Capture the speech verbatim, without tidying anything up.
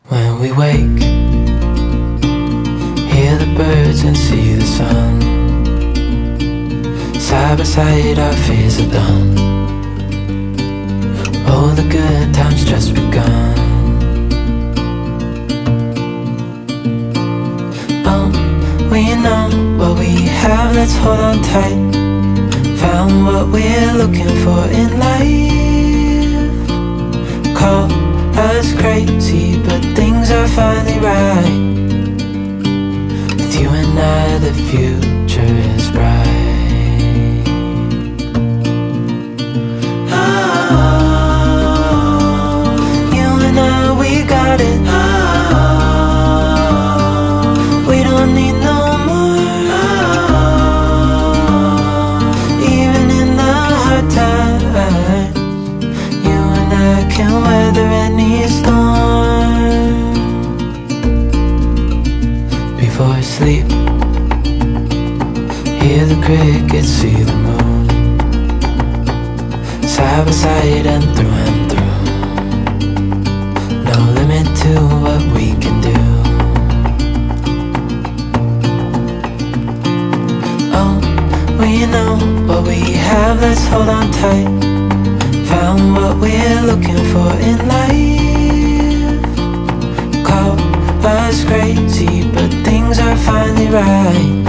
When we wake, hear the birds and see the sun. Side by side our fears are done. Oh, the good times just begun. Oh, we know what we have, let's hold on tight. Found what we're looking for in life. Call us crazy, but things are finally right. With you and I, the future is bright. Oh, you and I, we got it. Oh, we don't need no more. Oh, even in the hard times, you and I can weather any storm. Before I sleep, hear the crickets, see the moon. Side by side and through and through. No limit to what we can do. Oh, we know what we have, let's hold on tight. Found what we're looking for in life. Call us crazy, but things are finally right.